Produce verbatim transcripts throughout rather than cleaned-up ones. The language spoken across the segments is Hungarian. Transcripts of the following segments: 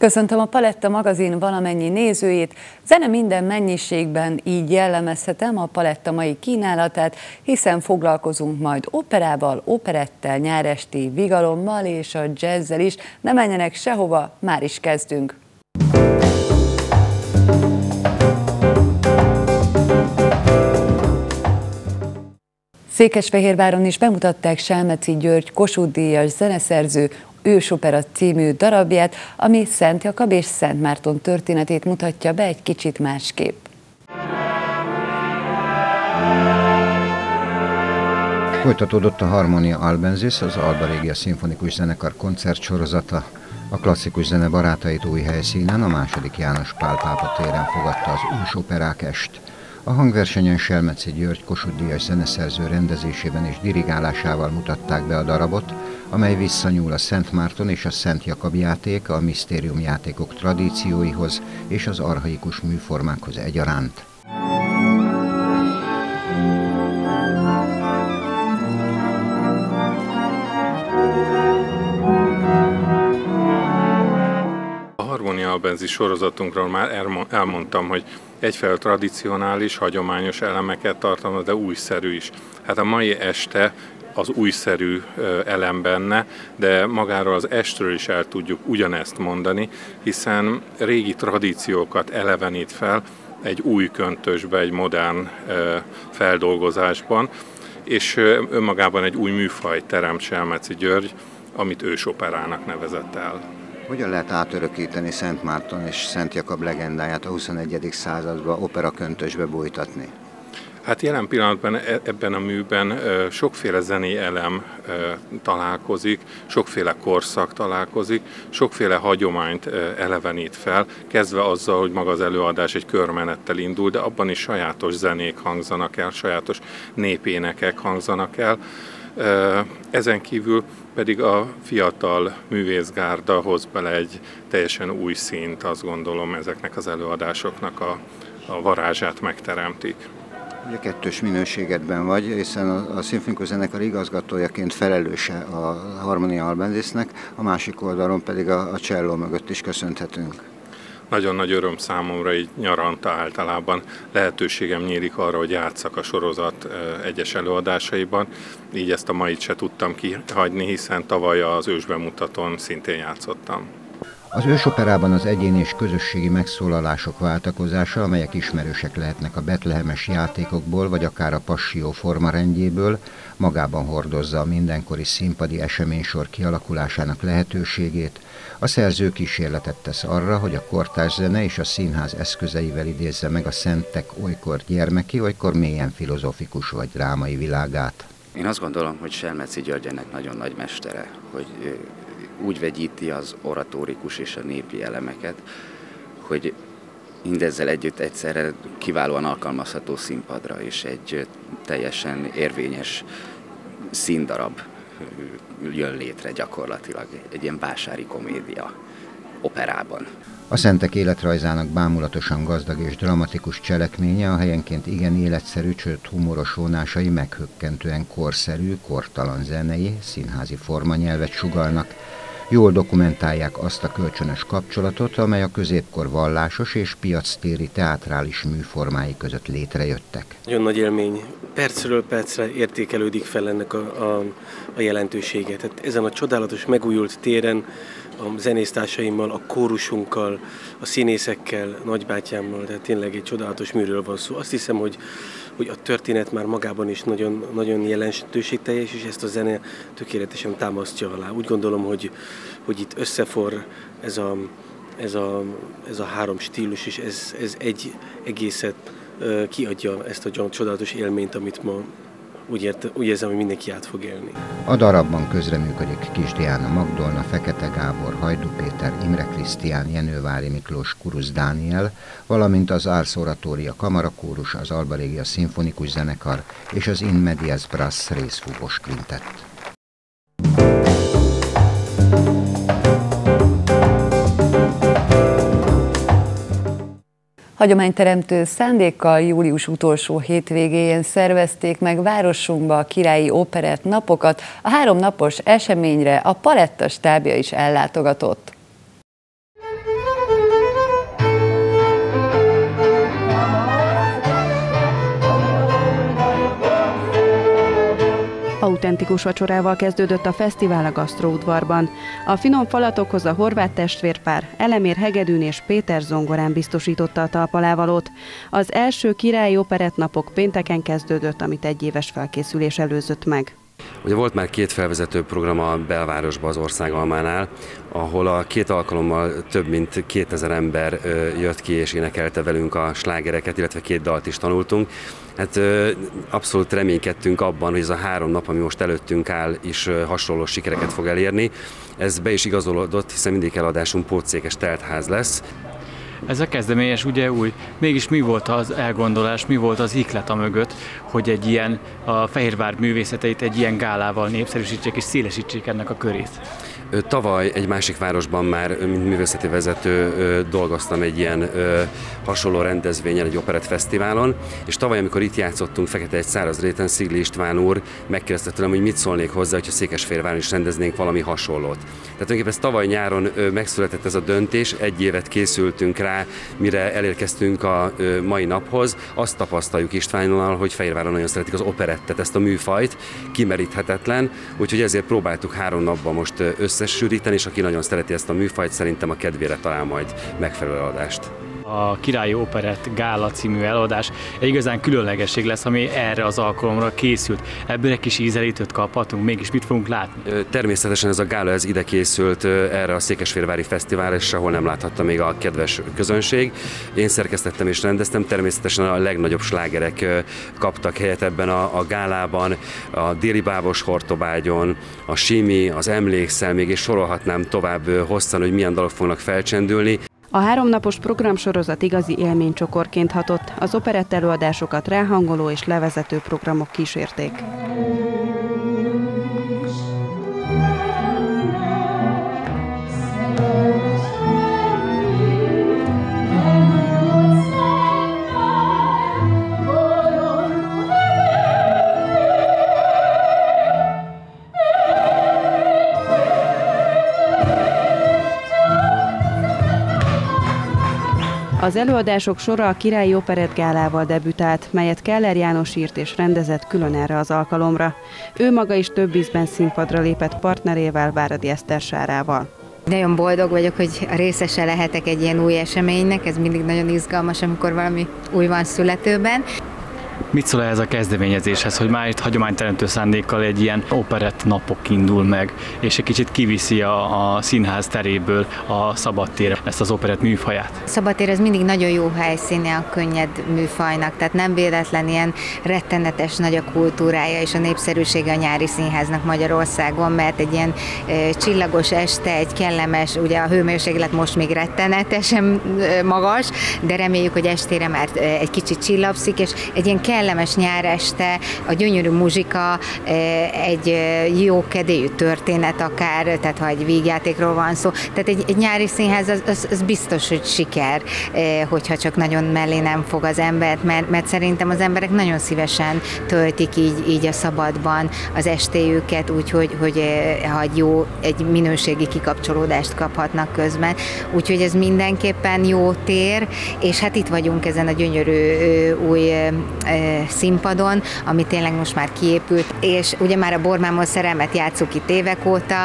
Köszöntöm a Paletta magazin valamennyi nézőjét. Zene minden mennyiségben, így jellemezhetem a Paletta mai kínálatát, hiszen foglalkozunk majd operával, operettel, nyáresti vigalommal és a jazzzel is. Ne menjenek sehova, már is kezdünk! Székesfehérváron is bemutatták Selmeczi György Kossuth-díjas zeneszerző Ősopera című darabját, ami Szent Jakab és Szent Márton történetét mutatja be egy kicsit másképp. Folytatódott a Harmonia Albensis, az Alba Regia Szimfonikus Zenekar koncertsorozata. A klasszikus zene barátait új helyszínen, a második János Pál pápa téren fogadta az Ősoperák est. A hangversenyen Selmeczi György Kossuth-díjas zeneszerző rendezésében és dirigálásával mutatták be a darabot, amely visszanyúl a Szent Márton és a Szent Jakab játék, a misztériumjátékok tradícióihoz és az archaikus műformákhoz egyaránt. A Harmonia Albensis sorozatunkról már elmondtam, hogy egyfelől tradicionális, hagyományos elemeket tartalmaz, de újszerű is. Hát a mai este az újszerű elem benne, de magáról az estről is el tudjuk ugyanezt mondani, hiszen régi tradíciókat elevenít fel egy új köntösbe, egy modern feldolgozásban, és önmagában egy új műfaj teremt Selmeczi György, amit ősoperának nevezett el. Hogyan lehet átörökíteni Szent Márton és Szent Jakab legendáját a huszonegyedik században operaköntösbe bújtatni? Hát jelen pillanatban ebben a műben sokféle zenei elem találkozik, sokféle korszak találkozik, sokféle hagyományt elevenít fel, kezdve azzal, hogy maga az előadás egy körmenettel indul, de abban is sajátos zenék hangzanak el, sajátos népénekek hangzanak el. Ezen kívül pedig a fiatal művészgárda hoz bele egy teljesen új színt, azt gondolom, ezeknek az előadásoknak a, a varázsát megteremtik. Ugye kettős minőségedben vagy, hiszen a, a szimfonikus zenekar igazgatójaként felelőse a Harmonia Albensisnek, a másik oldalon pedig a, a cselló mögött is köszönhetünk. Nagyon nagy öröm számomra, így nyaranta általában lehetőségem nyílik arra, hogy játsszak a sorozat egyes előadásaiban. Így ezt a mait se tudtam kihagyni, hiszen tavaly az ősbemutatón szintén játszottam. Az ősoperában az egyéni és közösségi megszólalások váltakozása, amelyek ismerősek lehetnek a betlehemes játékokból, vagy akár a Passió formarendjéből, magában hordozza a mindenkori színpadi eseménysor kialakulásának lehetőségét. A szerző kísérletet tesz arra, hogy a kortárs zene és a színház eszközeivel idézze meg a szentek olykor gyermeki, olykor mélyen filozófikus vagy drámai világát. Én azt gondolom, hogy Selmeczi György ennek nagyon nagy mestere, hogy úgy vegyíti az oratórikus és a népi elemeket, hogy mindezzel együtt egyszerre kiválóan alkalmazható színpadra, és egy teljesen érvényes színdarab jön létre gyakorlatilag, egy ilyen vásári komédia operában. A szentek életrajzának bámulatosan gazdag és dramatikus cselekménye, a helyenként igen életszerű, sőt humoros vonásai meghökkentően korszerű, kortalan zenei, színházi formanyelvet sugallnak. Jól dokumentálják azt a kölcsönös kapcsolatot, amely a középkor vallásos és piactéri teátrális műformái között létrejöttek. Nagyon nagy élmény. Percről percre értékelődik fel ennek a, a, a jelentősége. Tehát ezen a csodálatos megújult téren a zenésztársaimmal, a kórusunkkal, a színészekkel, nagybátyámmal, tehát tényleg egy csodálatos műről van szó. Azt hiszem, hogy, hogy a történet már magában is nagyon, nagyon jelentőségteljes, és ezt a zene tökéletesen támasztja alá. Úgy gondolom, hogy, hogy itt összeforr ez a, ez a, ez a három stílus, és ez, ez egy egészet uh, kiadja ezt a csodálatos élményt, amit ma Úgy, ért, úgy érzem, hogy mindenki át fog élni. A darabban közreműködik Kis Diana Magdolna, Fekete Gábor, Hajdú Péter, Imre Krisztián, Jenővári Miklós, Kurusz Dániel, valamint az Ars Oratoria Kamarakórus, az Alba Regia Szimfonikus Zenekar és az In Medias Brass részfúvós kvintett. Hagyományteremtő szándékkal július utolsó hétvégéjén szervezték meg városunkba a királyi operett napokat. A három napos eseményre a Paletta stábja is ellátogatott. Autentikus vacsorával kezdődött a fesztivál a gasztróudvarban. A finom falatokhoz a horvát testvérpár Elemér hegedűn és Péter zongorán biztosította a talpalávalót. Az első királyi operettnapok pénteken kezdődött, amit egy éves felkészülés előzött meg. Ugye volt már két felvezető program a belvárosban, az Országalmánál, ahol a két alkalommal több mint kétezer ember jött ki és énekelte velünk a slágereket, illetve két dalt is tanultunk. Hát abszolút reménykedtünk abban, hogy ez a három nap, ami most előttünk áll, is hasonló sikereket fog elérni. Ez be is igazolódott, hiszen mindig eladásunk pótszékes teltház lesz. Ez a kezdeményes ugye új. Mégis mi volt az elgondolás, mi volt az ikleta mögött, hogy egy ilyen, a Fehérvár művészeteit egy ilyen gálával népszerűsítsék és szélesítsék ennek a körét? Tavaly egy másik városban már, mint művészeti vezető dolgoztam egy ilyen hasonló rendezvényen, egy operettfesztiválon, és tavaly, amikor itt játszottunk Fekete egy szárazréten, Szigli István úr megkérdezte tőlem, hogy mit szólnék hozzá, hogyha Székesfehérváron is rendeznénk valami hasonlót. Tehát tulajdonképpen ez tavaly nyáron megszületett ez a döntés, egy évet készültünk rá, mire elérkeztünk a mai naphoz. Azt tapasztaljuk Istvánnal, hogy Fehérváron nagyon szeretik az operettet, ezt a műfajt, kimeríthetetlen, úgyhogy ezért próbáltuk három napban most összesűríteni, és aki nagyon szereti ezt a műfajt, szerintem a kedvére talál majd megfelelő eladást. A Királyi Operett Gála című előadás egy igazán különlegesség lesz, ami erre az alkalomra készült. Ebből egy kis ízelítőt kaphatunk, mégis mit fogunk látni? Természetesen ez a gála ez ide készült erre a Székesfehérvári Fesztiválra, és sehol nem láthatta még a kedves közönség. Én szerkesztettem és rendeztem, természetesen a legnagyobb slágerek kaptak helyet ebben a, a gálában, a Déli Bábos Hortobágyon, a Simi, az Emlékszel, még és sorolhatnám tovább hosszan, hogy milyen dalok fognak felcsendülni. A háromnapos programsorozat igazi élménycsokorként hatott, az operett előadásokat ráhangoló és levezető programok kísérték. Az előadások sora a Királyi Operett Gálával debütált, melyet Keller János írt és rendezett külön erre az alkalomra. Ő maga is több ízben színpadra lépett partnerével, Váradi Eszter Sárával. Nagyon boldog vagyok, hogy a részese lehetek egy ilyen új eseménynek, ez mindig nagyon izgalmas, amikor valami új van születőben. Mit szól ez a kezdeményezéshez, hogy már itt hagyományteremtő szándékkal egy ilyen operett napok indul meg, és egy kicsit kiviszi a, a színház teréből a szabadtérre ezt az operett műfaját? A szabadtér ez mindig nagyon jó helyszíne a könnyed műfajnak, tehát nem véletlen ilyen rettenetes nagy a kultúrája és a népszerűsége a nyári színháznak Magyarországon, mert egy ilyen e, csillagos este, egy kellemes, ugye a hőmérséklet most még rettenetesen e, magas, de reméljük, hogy estére már egy kicsit csillapszik, és egy ilyen kellemes nyáreste, a gyönyörű muzsika, egy jó kedélyű történet akár, tehát ha egy vígjátékról van szó. Tehát egy, egy nyári színház az, az, az biztos, hogy siker, hogyha csak nagyon mellé nem fog az embert, mert, mert szerintem az emberek nagyon szívesen töltik így, így a szabadban az estéjüket, úgyhogy hogy, ha egy jó, egy minőségi kikapcsolódást kaphatnak közben. Úgyhogy ez mindenképpen jó tér, és hát itt vagyunk ezen a gyönyörű új színpadon, ami tényleg most már kiépült, és ugye már a Bormámmal szerelmet játsszuk itt évek óta,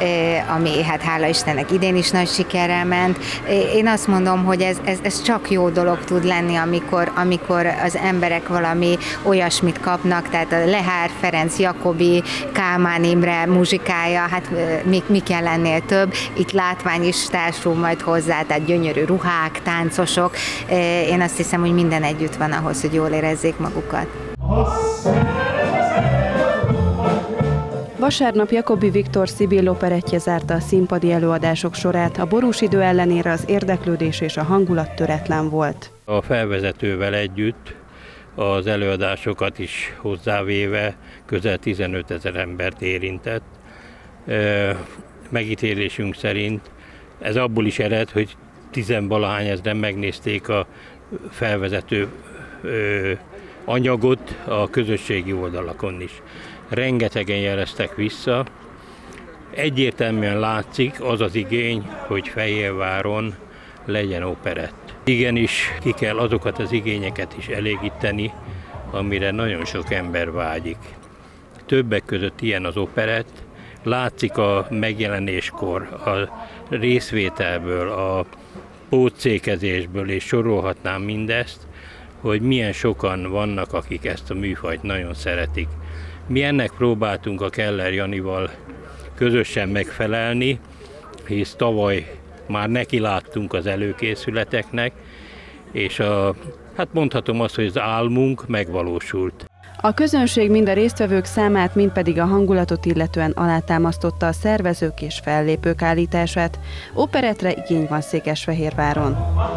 ami hát hála Istennek idén is nagy sikerrel ment. Én azt mondom, hogy ez, ez, ez csak jó dolog tud lenni, amikor, amikor az emberek valami olyasmit kapnak, tehát a Lehár Ferenc Jakobi, Kálmán Imre muzsikája, hát mi, mi kell lennél több, itt látvány is társul majd hozzá, tehát gyönyörű ruhák, táncosok. Én azt hiszem, hogy minden együtt van ahhoz, hogy jól érezzék magukat. Vasárnap Jakobi Viktor Szibil operettje zárta a színpadi előadások sorát, a borús idő ellenére az érdeklődés és a hangulat töretlen volt. A felvezetővel együtt az előadásokat is hozzávéve közel tizenöt ezer embert érintett. Megítélésünk szerint ez abból is ered, hogy tizenvalahány ezren megnézték a felvezető anyagot a közösségi oldalakon is. Rengetegen jeleztek vissza. Egyértelműen látszik az az igény, hogy Fehérváron legyen operett. Igenis, ki kell azokat az igényeket is elégíteni, amire nagyon sok ember vágyik. többek között ilyen az operett. Látszik a megjelenéskor, a részvételből, a pótszékezésből, és sorolhatnám mindezt, hogy milyen sokan vannak, akik ezt a műfajt nagyon szeretik. Mi ennek próbáltunk a Keller Janival közösen megfelelni, hisz tavaly már neki láttunk az előkészületeknek, és a, hát mondhatom azt, hogy az álmunk megvalósult. A közönség mind a résztvevők számát, mind pedig a hangulatot illetően alátámasztotta a szervezők és fellépők állítását. Operettre igény van Székesfehérváron.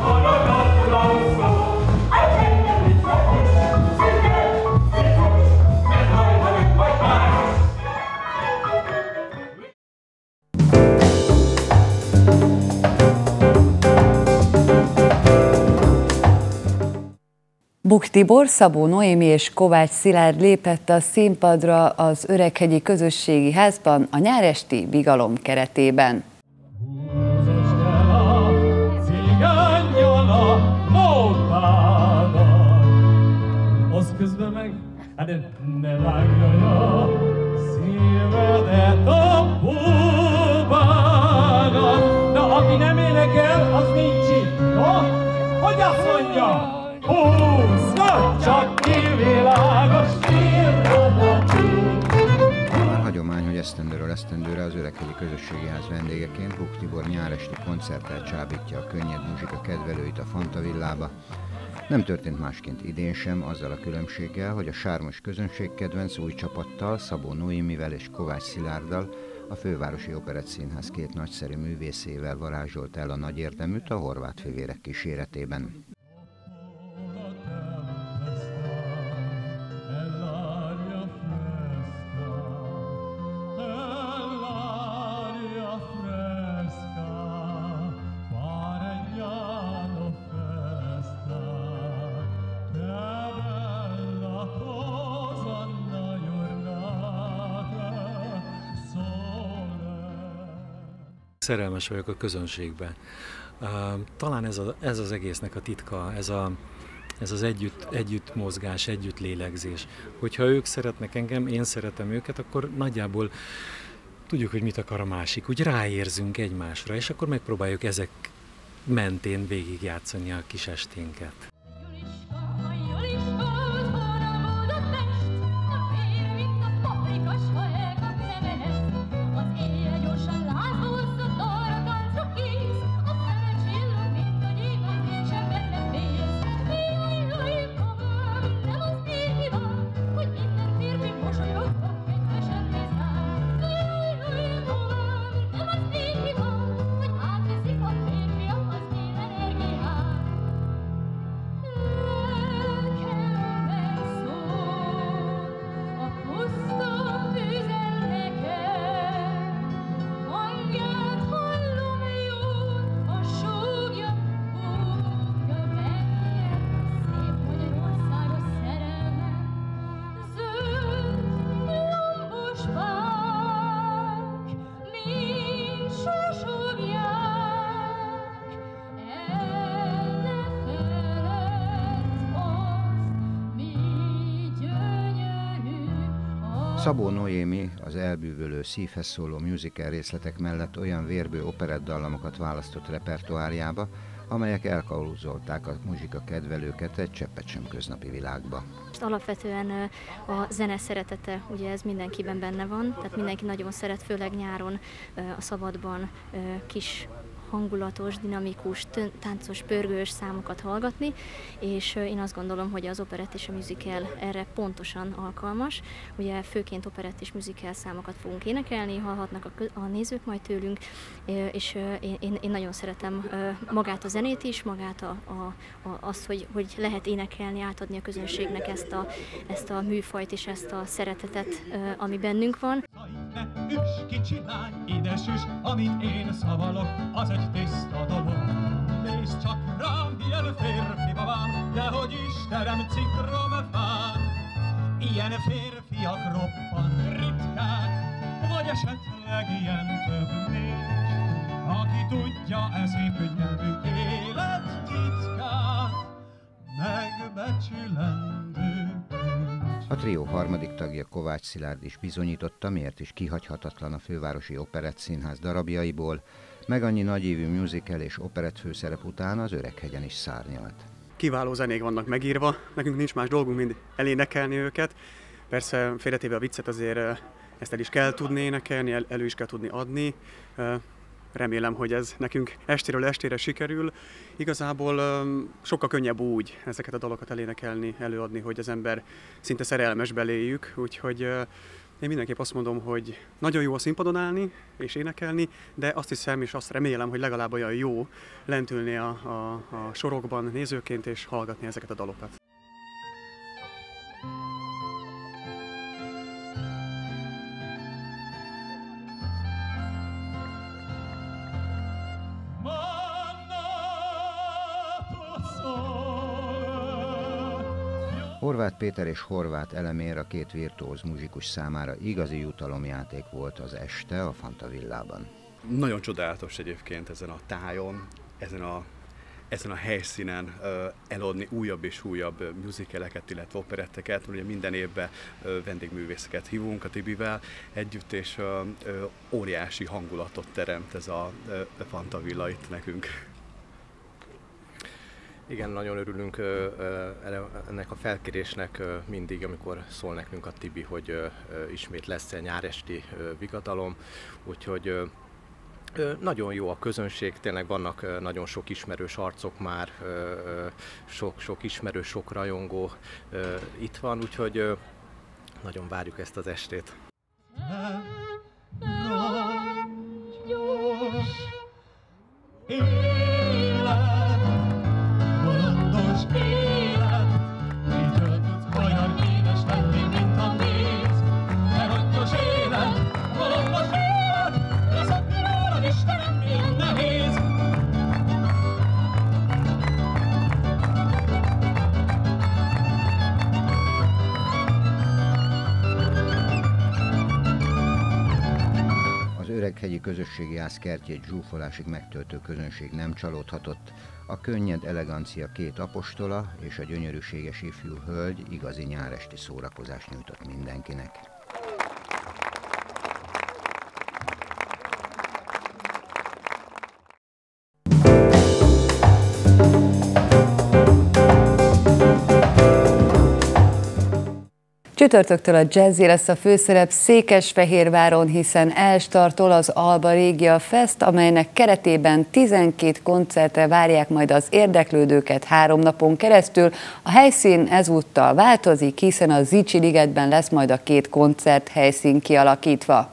Buk Tibor, Szabó Noémi és Kovács Szilárd lépett a színpadra az Öreghegyi Közösségi Házban a nyáresti Bigalom keretében. Aki nem énekel, az nincs itt. Hogy azt mondja? Már hagyomány, hogy esztendőről esztendőre az Öreghegyi Közösségi Ház vendégeként Buk Tibor nyáresti koncerttel csábítja a könnyed muzsika kedvelőit a Fantavillába. Nem történt másként idén sem, azzal a különbséggel, hogy a sármos közönségkedvenc új csapattal, Szabó Noémivel és Kovács Szilárddal a Fővárosi Operettszínház két nagyszerű művészével varázsolt el a nagy érdeműt a Horváth fivérek kíséretében. Szerelmes vagyok a közönségbe. Uh, talán ez, a, ez az egésznek a titka, ez, a, ez az együtt, együtt mozgás, együtt lélegzés. Hogyha ők szeretnek engem, én szeretem őket, akkor nagyjából tudjuk, hogy mit akar a másik. Úgy ráérzünk egymásra, és akkor megpróbáljuk ezek mentén végigjátszani a kis esténket. Szabó Noémi az elbűvölő, szívhez szóló musical részletek mellett olyan vérbő operettdallamokat választott repertoárjába, amelyek elkauzolták a muzsika kedvelőket egy cseppet sem köznapi világba. Alapvetően a zene szeretete, ugye ez mindenkiben benne van, tehát mindenki nagyon szeret, főleg nyáron a szabadban kis hangulatos, dinamikus, táncos, pörgős számokat hallgatni, és én azt gondolom, hogy az operett és a musical erre pontosan alkalmas. Ugye főként operett és musical számokat fogunk énekelni, hallhatnak a, a nézők majd tőlünk, és én, én nagyon szeretem magát a zenét is, magát a, a, a, azt, hogy, hogy lehet énekelni, átadni a közönségnek ezt a, ezt a műfajt és ezt a szeretetet, ami bennünk van. Üss, kicsi lány, ide süss, amit én szavalok, az egy tiszta dolog. Nézd csak rám, ilyen férfi babám, dehogy is terem citromfán. Ilyen férfiak roppan ritkák, vagy esetleg ilyen több nincs. Aki tudja e szép nyelvű élet titkát, megbecsülendő. A trió harmadik tagja, Kovács Szilárd is bizonyította, miért is kihagyhatatlan a Fővárosi Operett Színház darabjaiból, meg annyi nagyívű musical és operett főszerep után az Öreghegyen is szárnyalt. Kiváló zenék vannak megírva, nekünk nincs más dolgunk, mint elénekelni őket. Persze félretéve a viccet, azért ezt el is kell tudni énekelni, el, elő is kell tudni adni. Remélem, hogy ez nekünk estéről estére sikerül. Igazából sokkal könnyebb úgy ezeket a dalokat elénekelni, előadni, hogy az ember szinte szerelmes beléjük. Úgyhogy én mindenképp azt mondom, hogy nagyon jó a színpadon állni és énekelni, de azt hiszem és azt remélem, hogy legalább olyan jó lent ülni a, a, a sorokban nézőként és hallgatni ezeket a dalokat. Horváth Péter és Horváth Elemér, a két virtuóz muzsikus számára igazi jutalomjáték volt az este a Fantavillában. Nagyon csodálatos egyébként ezen a tájon, ezen a, ezen a helyszínen eladni újabb és újabb musicaleket, illetve operetteket. Ugye minden évben vendégművészeket hívunk a Tibivel együtt, és óriási hangulatot teremt ez a Fantavilla itt nekünk. Igen, nagyon örülünk ennek a felkérésnek mindig, amikor szól nekünk a Tibi, hogy ismét lesz egy nyáresti vigadalom, úgyhogy nagyon jó a közönség, tényleg vannak nagyon sok ismerős arcok már, sok, sok ismerős, sok rajongó itt van, úgyhogy nagyon várjuk ezt az estét. Öreghegyi közösségi ház kertjét zsúfolásig megtöltő közönség nem csalódhatott. A könnyed elegancia két apostola és a gyönyörűséges ifjú hölgy igazi nyáresti szórakozást nyújtott mindenkinek. Csütörtöktől a Jazzy lesz a főszerep Székesfehérváron, hiszen elstartol az Alba Regia Fest, amelynek keretében tizenkét koncertre várják majd az érdeklődőket három napon keresztül. A helyszín ezúttal változik, hiszen a Zichy ligetben lesz majd a két koncert helyszín kialakítva.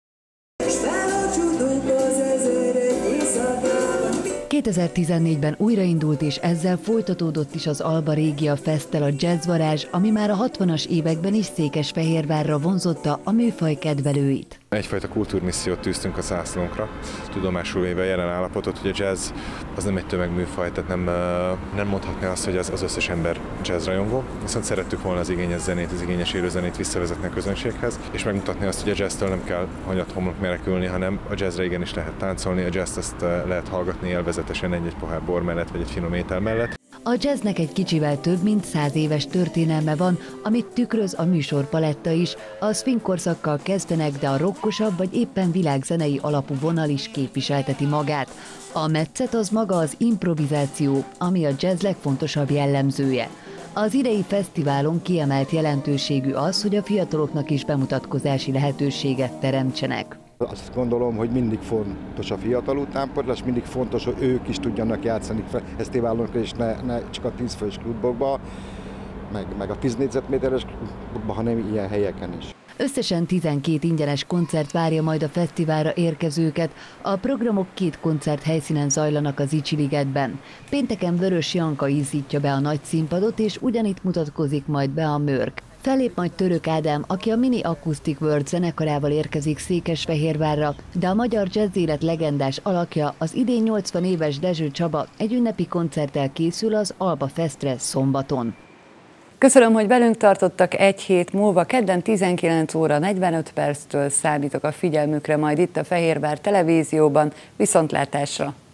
kétezer-tizennégyben újraindult és ezzel folytatódott is az Alba Regia Festtel a jazzvarázs, ami már a hatvanas években is Székesfehérvárra vonzotta a műfaj kedvelőit. Egyfajta kultúrmissziót tűztünk a zászlónkra, tudomásul véve a jelen állapotot, hogy a jazz az nem egy tömegműfaj, tehát nem, nem mondhatni azt, hogy az, az összes ember jazzrajongó, viszont szerettük volna az igényes zenét, az igényes élőzenét visszavezetni a közönséghez, és megmutatni azt, hogy a jazztől nem kell hanyat homlok menekülni, hanem a jazzre igenis lehet táncolni, a jazzt azt lehet hallgatni élvezetesen egy-egy pohár bor mellett, vagy egy finom étel mellett. A jazznek egy kicsivel több mint száz éves történelme van, amit tükröz a műsorpaletta is. A swing korszakkal kezdenek, de a rockosabb vagy éppen világzenei alapú vonal is képviselteti magát. A metszet az maga az improvizáció, ami a jazz legfontosabb jellemzője. Az idei fesztiválon kiemelt jelentőségű az, hogy a fiataloknak is bemutatkozási lehetőséget teremtsenek. Azt gondolom, hogy mindig fontos a fiatal utánpótlás, mindig fontos, hogy ők is tudjanak játszani fesztiválon, és ne, ne csak a tízfős klubokba, meg, meg a tíz négyzetméteres klubokba, hanem ilyen helyeken is. Összesen tizenkét ingyenes koncert várja majd a fesztiválra érkezőket. A programok két koncert helyszínen zajlanak az Zichy ligetben. Pénteken Vörös Janka ízítja be a nagy színpadot, és ugyanitt mutatkozik majd be a Mörk. Fellép majd Török Ádám, aki a Mini Acoustic World zenekarával érkezik Székesfehérvárra, de a magyar jazz élet legendás alakja, az idén nyolcvan éves Dezső Csaba egy ünnepi koncerttel készül az Alba Festre szombaton. Köszönöm, hogy velünk tartottak. Egy hét múlva, kedden tizenkilenc óra negyvenöt perctől számítok a figyelmükre majd itt a Fehérvár Televízióban. Viszontlátásra!